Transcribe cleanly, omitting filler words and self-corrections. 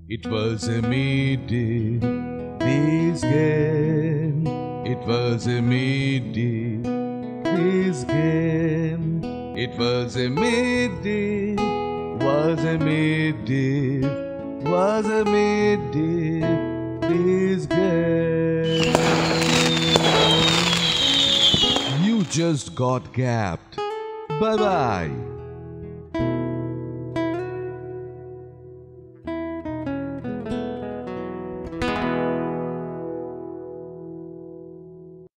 It was a midday, this game. It was a midday, this game. It was a midday, was a midday, was a midday, this game. You just got gapped. Bye bye.